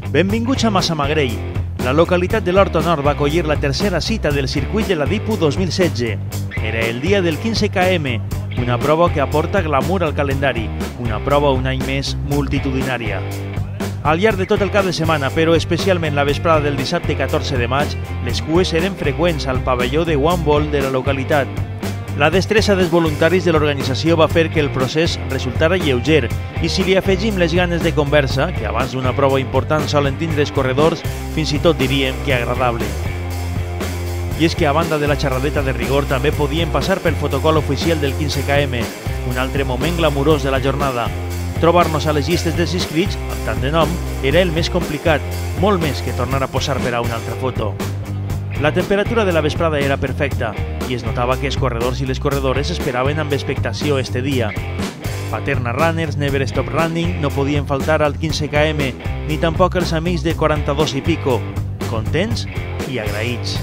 Benvinguts a Massamagrell. La localitat de l'Horta Nord va acollir la tercera cita del circuit de la DIPU 2016. Era el dia del 15 km, una prova que aporta glamour al calendari, una prova un any més multitudinària. Al llarg de tot el cap de setmana, però especialment la vesprada del dissabte 14 de maig, les cues eren freqüents al pavelló de handbol de la localitat. La destresa dels voluntaris de l'organització va fer que el procés resultara lleuger i si li afegim les ganes de conversa, que abans d'una prova important solen tindre els corredors, fins i tot diríem que agradable. I és que a banda de la xerradeta de rigor també podien passar pel protocol oficial del 15 km, un altre moment glamurós de la jornada. Trobar-nos a les llistes dels inscrits, amb tant de nom, era el més complicat, molt més que tornar a posar per a una altra foto. La temperatura de la vesprada era perfecta i es notava que els corredors i les corredores esperaven amb expectació este dia. Paterna Runners, Never Stop Running no podien faltar al 15 km, ni tampoc els amics de 42 i pico, contents i agraïts.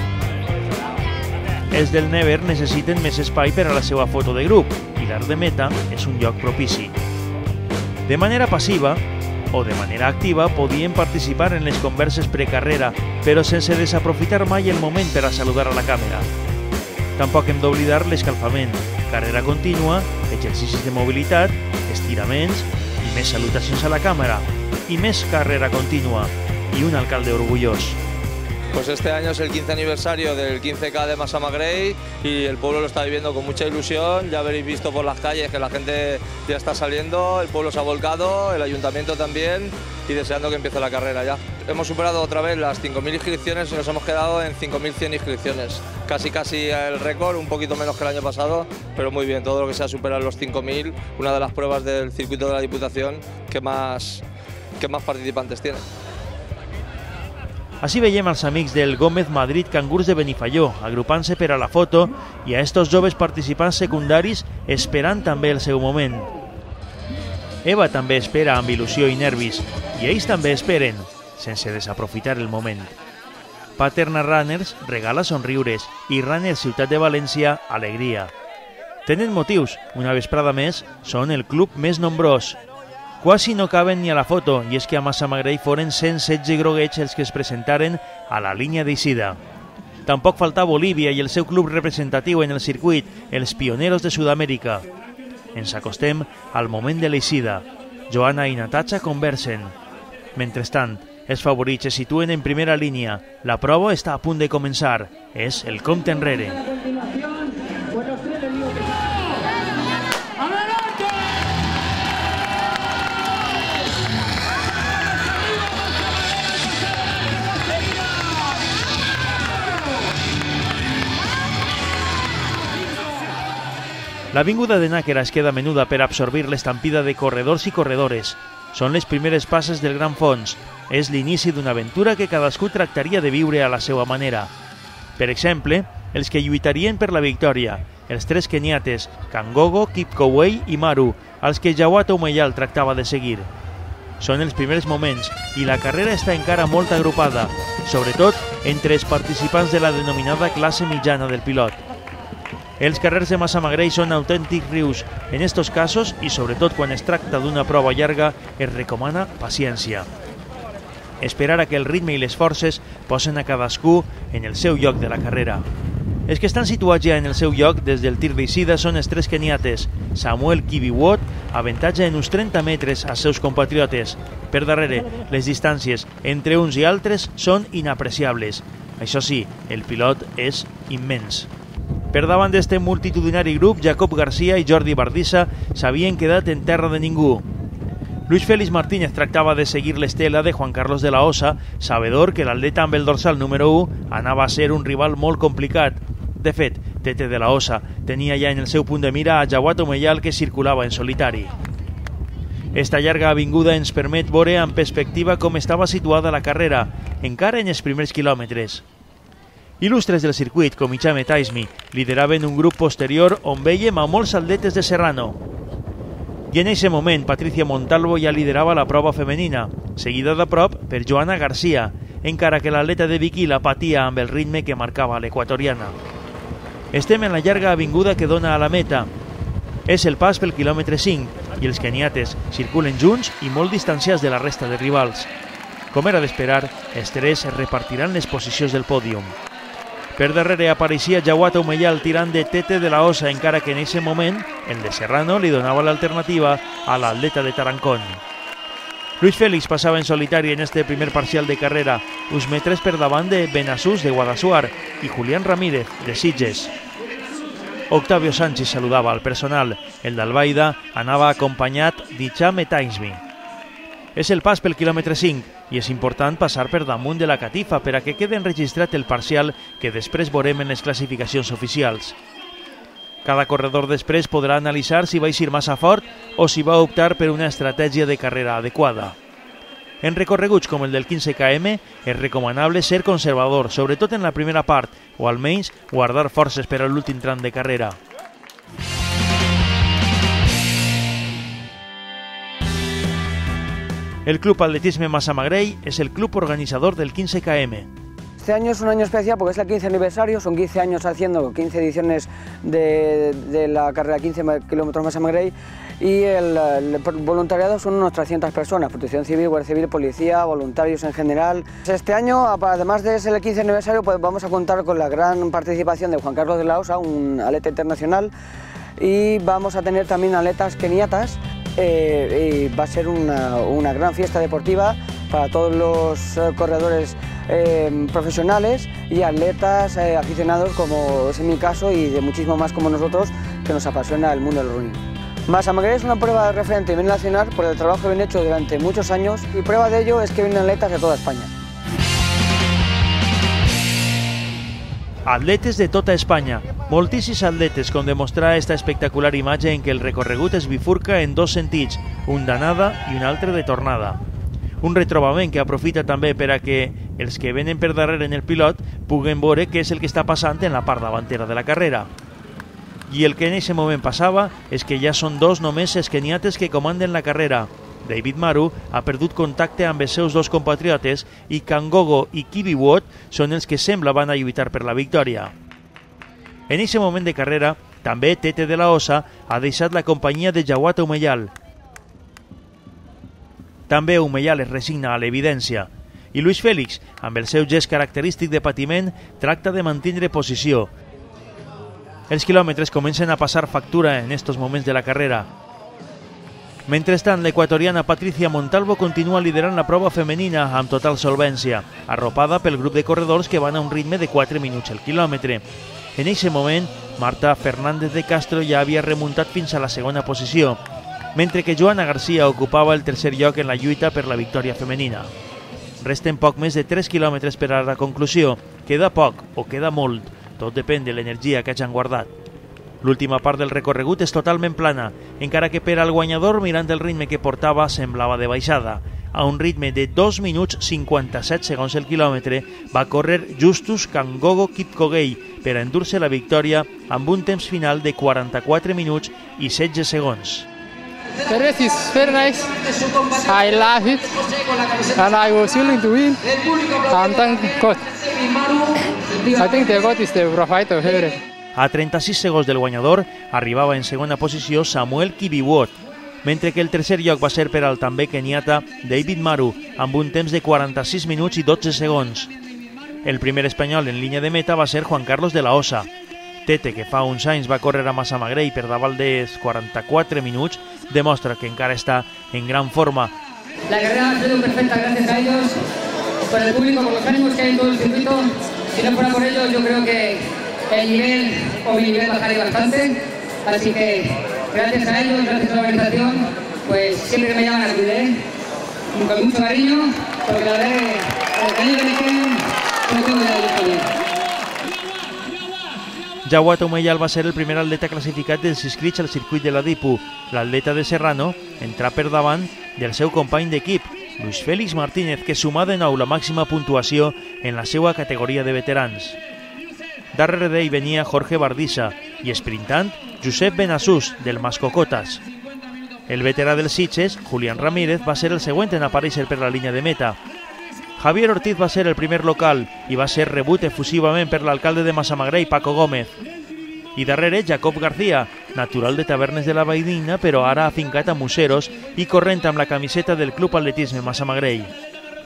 Els del Never necessiten més espai per a la seva foto de grup i l'art de meta és un lloc propici. De manera passiva o de manera activa podien participar en les converses precarrera, però sense desaprofitar mai el moment per a saludar a la càmera. Tampoc hem d'oblidar l'escalfament, carrera contínua, exercicis de mobilitat, estiraments i més salutacions a la càmera, y més carrera continua y un alcalde orgulloso. Pues este año es el 15 aniversario del 15K de Massamagrell y el pueblo lo está viviendo con mucha ilusión. Ya habréis visto por las calles que la gente ya está saliendo, el pueblo se ha volcado, el ayuntamiento también y deseando que empiece la carrera ya. Hemos superado otra vez las 5.000 inscripciones y nos hemos quedado en 5.100 inscripciones. Casi el récord, un poquito menos que el año pasado, pero muy bien, todo lo que sea superar los 5.000, una de las pruebas del circuito de la Diputación que más participantes tiene. Així veiem els amics del Gómez Madrid Cangurs de Benifaió, agrupant-se per a la foto i a estos joves participants secundaris esperant també el seu moment. Eva també espera amb il·lusió i nervis, i ells també esperen, sense desaprofitar el moment. Paterna Runners regala somriures i Runners Ciutat de València, alegria. Tenen motius, una vesprada més, són el club més nombrós. Quasi no caben ni a la foto, i és que a Massamagrell foren 116 groguets els que es presentaren a la línia d'eixida. Tampoc falta Bolívia i el seu club representatiu en el circuit, els Pioneros de Sud-amèrica. Ens acostem al moment de l'eixida. Joana i Natasha conversen. Mentrestant, els favorits es situen en primera línia. La prova està a punt de començar. És el compte enrere. L'avinguda de Nàquera es queda menuda per absorbir l'estampida de corredors i corredores. Són les primeres passes del Gran Fons. És l'inici d'una aventura que cadascú tractaria de viure a la seva manera. Per exemple, els que lluitarien per la victòria, els tres keniates, Kangogo, Kipkowei i Maru, als que Jawat Oumeyal tractava de seguir. Són els primers moments i la carrera està encara molt agrupada, sobretot entre els participants de la denominada classe mitjana del pilot. Els carrers de Massamagrell són autèntics rius. En estos casos, i sobretot quan es tracta d'una prova llarga, es recomana paciència. Esperar a que el ritme i les forces posen a cadascú en el seu lloc de la carrera. Els que estan situats ja en el seu lloc des del tir d'eixida són els tres keniates. Samuel Kibiwot avantatja en uns 30 metres als seus compatriotes. Per darrere, les distàncies entre uns i altres són inapreciables. Això sí, el pilot és immens. Per davant d'este multitudinari grup, Jacob Garcia i Jordi Bardissa s'havien quedat en terra de ningú. Luis Félix Martínez tractava de seguir l'estela de Juan Carlos de la Osa, sabedor que l'atleta amb el dorsal número 1 anava a ser un rival molt complicat. De fet, Tete de la Osa tenia ja en el seu punt de mira a Jawat Oumeyal que circulava en solitari. Esta llarga avinguda ens permet veure en perspectiva com estava situada la carrera, encara en els primers quilòmetres. Il·lustres del circuit, com Ichame Taismi, lideraven un grup posterior on veiem a molts atletes de Serrano. I en aquest moment, Patricia Montalvo ja liderava la prova femenina, seguida de prop per Joana Garcia, encara que l'atleta de Viquila patia amb el ritme que marcava l'equatoriana. Estem en la llarga avinguda que dona a la meta. És el pas pel quilòmetre 5 i els keniates circulen junts i molt distanciats de la resta de rivals. Com era d'esperar, els tres es repartiran les posicions del pòdium. Per darrere apareixia Jawata Umeyal tirant de Tete de la Osa, encara que en aquest moment el de Serrano li donava l'alternativa a l'atleta de Tarancón. Luis Félix passava en solitari en este primer parcial de carrera, uns metres per davant de Benassús de Guadassuar i Julián Ramírez de Sitges. Octavio Sánchez saludava al personal, el d'Albaida anava acompanyat d'Icham Etainsby. És el pas pel quilòmetre 5 i és important passar per damunt de la catifa per a que quede enregistrat el parcial que després veurem en les classificacions oficials. Cada corredor després podrà analitzar si va eixir massa fort o si va optar per una estratègia de carrera adequada. En recorreguts com el del 15 km és recomanable ser conservador, sobretot en la primera part, o almenys guardar forces per a l'últim tram de carrera. El Club Atletisme Massamagrell es el club organizador del 15 km. Este año es un año especial porque es el 15 aniversario, son 15 años haciendo 15 ediciones de la carrera 15 kilómetros Massamagrell y el voluntariado son unas 300 personas, Protección Civil, Guardia Civil, Policía, voluntarios en general. Este año, además de ser el 15 aniversario, pues vamos a contar con la gran participación de Juan Carlos de la Osa, un atleta internacional, y vamos a tener también atletas keniatas. Y va a ser una gran fiesta deportiva para todos los corredores profesionales y atletas aficionados, como es en mi caso, y de muchísimo más como nosotros, que nos apasiona el mundo del running. Massamagrell es una prueba referente a nivel nacional por el trabajo bien hecho durante muchos años, y prueba de ello es que vienen atletas de toda España. Atletes de tota Espanya. Moltíssims atletes, com demostrar esta espectacular imatge en què el recorregut es bifurca en dos sentits, un d'anada i un altre de tornada. Un retrobament que aprofita també per a que els que venen per darrere en el pilot puguen veure què és el que està passant en la part davantera de la carrera. I el que en aquest moment passava és que ja són dos només els keniates que comanden la carrera. David Maru ha perdut contacte amb els seus dos compatriotes i Kangogo i Kibiwot són els que sembla van a lluitar per la victòria. En aquest moment de carrera, també Tete de la Osa ha deixat la companyia de Jawata Umeyal. També Umeyal es resigna a l'evidència. I Luis Félix, amb el seu gest característic de patiment, tracta de mantenir posició. Els quilòmetres comencen a passar factura en estos moments de la carrera. Mentrestant, l'equatoriana Patricia Montalvo continua liderant la prova femenina amb total solvència, arropada pel grup de corredors que van a un ritme de 4 minuts el quilòmetre. En aquest moment, Marta Fernández de Castro ja havia remuntat fins a la segona posició, mentre que Joana García ocupava el tercer lloc en la lluita per la victòria femenina. Resten poc més de 3 quilòmetres per a la conclusió. Queda poc o queda molt, tot depèn de l'energia que hagin guardat. L'última part del recorregut és totalment plana, encara que per al guanyador, mirant el ritme que portava, semblava de baixada. A un ritme de 2 minuts 57 segons el quilòmetre, va córrer Justus Kangogo Kipkogei per a endur-se la victòria amb un temps final de 44 minuts i 16 segons. The race is very nice. I love it, and I was willing to win. And thank God. I think the God is the provider of everything. A 36 segons del guanyador arribava en segona posició Samuel Kibiwot, mentre que el tercer lloc va ser per al també keniata David Maru, amb un temps de 46 minuts i 12 segons. El primer espanyol en línia de meta va ser Juan Carlos de la Osa. Tete, que fa uns anys va córrer a Massamagrell per davant dels 44 minuts, demostra que encara està en gran forma. La carrera ha sido perfecta gracias a ellos, por el público, por los ánimos que hay en todo el circuito. Si no fuera por ellos, yo creo que el nivel o mi nivel bajaría bastante. Así que gracias a ellos, gracias a la organización, pues siempre que me llaman acudiré con mucho cariño, porque la verdad que el cariño que me tienen no tengo nada de también. Jawata Umeyal va ser el primer atleta classificat dels inscrits al circuit de la DIPU. L'atleta de Serrano entrà per davant del seu company d'equip, Luis Félix Martínez, que sumà de nou la màxima puntuació en la seva categoria de veterans. Darrere d'ell venia Jorge Bardissa i esprintant Josep Benassús, del Mascocotas. El veterà dels Sitges, Julián Ramírez, va ser el següent en aparèixer per la línia de meta. Javier Ortiz va ser el primer local i va ser rebut efusivament per l'alcalde de Massamagrell, Paco Gómez. I darrere, Jacob García, natural de Tavernes de la Valldigna, però ara afincat a Museros i corrent amb la camiseta del Club Atletisme Massamagrell.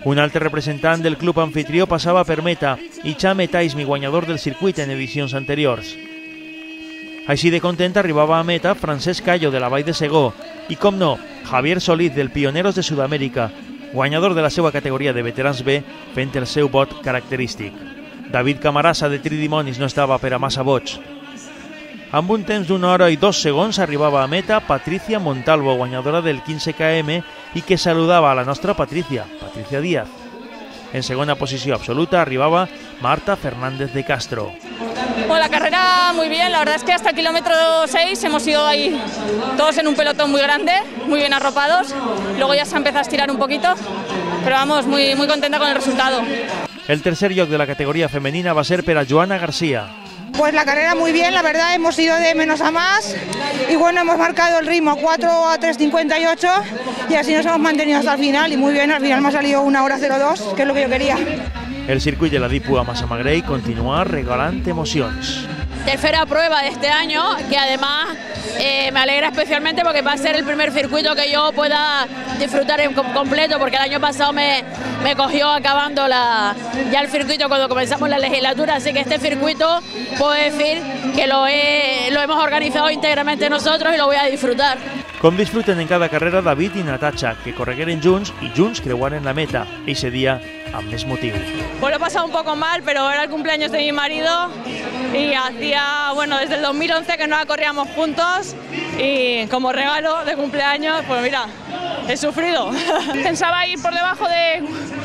Un altre representant del club anfitrió passava per meta i Chame Taismi, guanyador del circuit en edicions anteriors. Així de content arribava a meta Francesc Callo de la Vall de Segó i, com no, Javier Solís del Pioneros de Sud-amèrica, guanyador de la seva categoria de veterans B, fent el seu bot característic. David Camarasa de Tridimonis no estava per a massa vots. Amb un temps d'1 hora i 2 segons arribava a meta Patricia Montalvo, guanyadora del 15 km i que saludava a la nostra Patricia Díaz. En segona posició absoluta arribaba Marta Fernández de Castro. Bueno, la carrera muy bien, la verdad es que hasta el kilómetro 6 hemos ido ahí todos en un pelotón muy grande, muy bien arropados, luego ya se empezó a estirar un poquito, pero vamos, muy contenta con el resultado. El tercer lloc de la categoría femenina va a ser per a Joana García. Pues la carrera muy bien, la verdad, hemos ido de menos a más y bueno, hemos marcado el ritmo 4 a 3:58 y así nos hemos mantenido hasta el final y muy bien, al final me ha salido 1 hora 02, que es lo que yo quería. El circuit de la DIPU a Massamagrell continua regalant emocions. Tercera prueba de este año, que además me alegra especialmente porque va a ser el primer circuito que yo pueda disfrutar en completo, porque el año pasado me cogió acabando ya el circuito cuando comenzamos la legislatura, así que este circuito puedo decir que lo hemos organizado íntegramente nosotros y lo voy a disfrutar. Com disfruten en cada carrera David i Natacha, que corregueren junts i junts creuaren la meta, ese dia amb més motiu. Pues lo he pasado un poco mal, pero era el cumpleaños de mi marido y hacía, bueno, desde el 2011 que no la corríamos juntos y como regalo de cumpleaños, pues mira, he sufrido. Pensaba ir por debajo de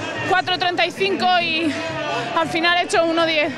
4:35 y al final he hecho 1:10.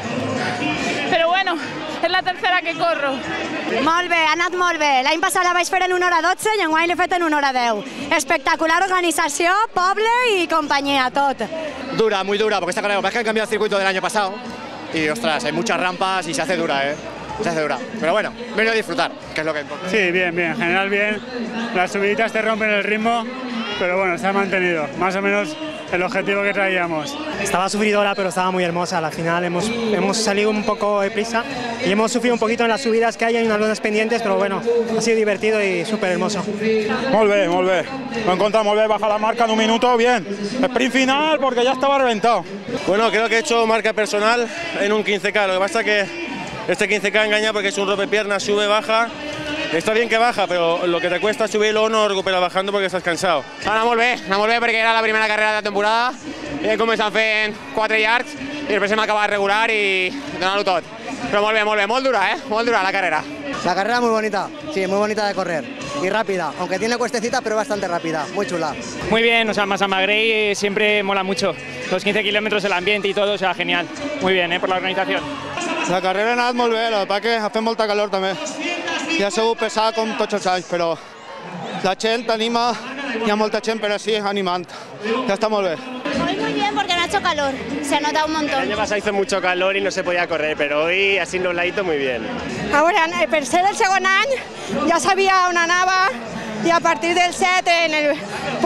Pero bueno, és la tercera que corro. Molt bé, ha anat molt bé. L'any passat la vaig fer en 1 hora 12 i enguany l'he fet en 1 hora 10. Espectacular organizació, poble y compañía, tot. Dura, muy dura, porque esta carrera es que han cambiado el circuito del año pasado y ostras, hay muchas rampas y se hace dura, se hace dura. Pero bueno, vengo a disfrutar, que es lo que importa. Sí, bien, en general bien. Las subiditas te rompen el ritmo, pero bueno, se ha mantenido, más o menos el objetivo que traíamos. Estaba sufridora, pero estaba muy hermosa. Al final hemos salido un poco de prisa y hemos sufrido un poquito en las subidas que hay en algunas pendientes, pero bueno, ha sido divertido y súper hermoso. Molt bé, molt bé. Lo he encontrado muy bien, baja la marca en 1 minuto, bien. Sprint final porque ya estaba reventado. Bueno, creo que he hecho marca personal en un 15K, lo que pasa es que este 15K engaña porque es un rompepiernas, sube, baja. Està bien que baja, però lo que te cuesta subir luego no recuperar bajando porque estàs cansado. Anava molt bé perquè era la primera carrera de la temporada i hem començat fent 4 llargs i després hem acabat regular i donant-ho tot. Però molt bé, molt dura la carrera. La carrera muy bonita, sí, muy bonita de correr y rápida, aunque tiene cuestecita pero bastante rápida, muy chula. Muy bien, o sea, Massamagrell siempre mola mucho, los 15 kilómetros, el ambiente y todo, o sea, genial. Muy bien, por la organización. La carrera ha anat molt bé, el que passa que ha fet molta calor també. I ha sigut pesada com tots els anys, però la gent t'anima, hi ha molta gent, però sí, animant. Ja està molt bé. Hoy muy bien porque no ha hecho calor, se ha notado un montón. El año pasado hizo mucho calor y no se podía correr, pero hoy así nubladito muy bien. Ahora, per ser el segon any ja sabia on anava i a partir del 7 en el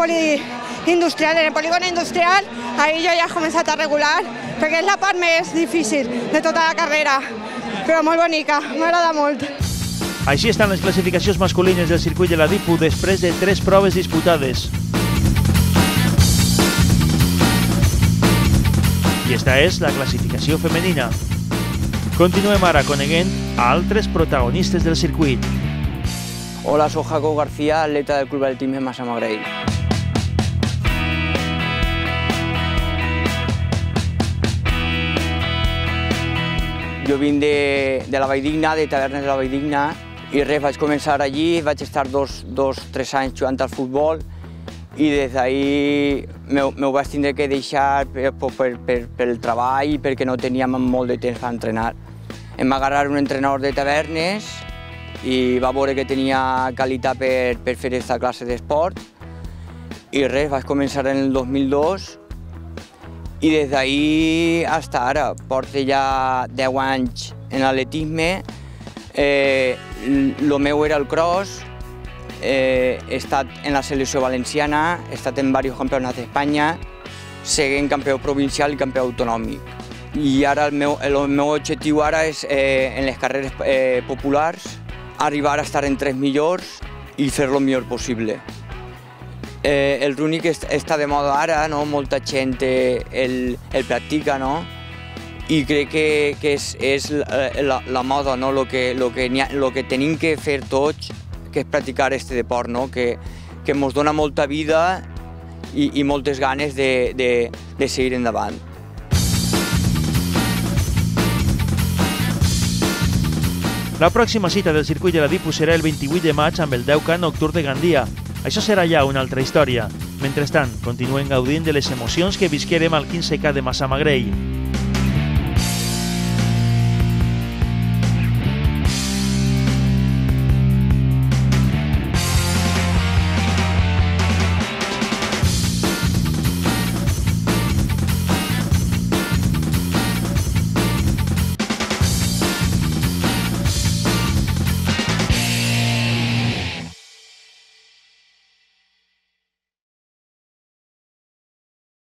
polígono industrial, ahí jo ja he començat a regular, perquè és la part més difícil de tota la carrera, però molt bonica, m'agrada molt. Així estan les classificacions masculines del circuit de la DIPU després de 3 proves disputades. I esta és la classificació femenina. Continuem ara coneguent a altres protagonistes del circuit. Hola, soy Jacob García, atleta del Club Atletismo de Massamagrell. Jo vinc de la Valldigna, de Tavernes de la Valldigna, i res, vaig començar allí, vaig estar 2-3 anys jugant al futbol i des d'ahir m'ho vaig tindre que deixar pel treball perquè no teníem molt de temps per entrenar. Em va agarrar un entrenador de Tavernes i va veure que tenia qualitat per fer aquesta classe d'esport i res, vaig començar en el 2002 i des d'ahir fins ara. Porto ja 10 anys en atletisme. El meu era el cross, he estat en la selecció valenciana, he estat en diversos campionats d'Espanya, seguint campió provincial i campió autonòmic. I ara el meu objectiu ara és, en les carreres populars, arribar a estar en 3 millors i fer-lo el millor possible. El running està de moda ara, no? Molta gent el practica, no? I crec que és la moda, no? Lo que tenim que fer tots, que és practicar este deport, no? Que ens dona molta vida i moltes ganes de seguir endavant. La pròxima cita del circuit de la Dipu serà el 28 de maig amb el 10K Nocturn de Gandia. Això serà ja una altra història. Mentrestant, continuem gaudint de les emocions que visquerem al 15K de Massamagrell.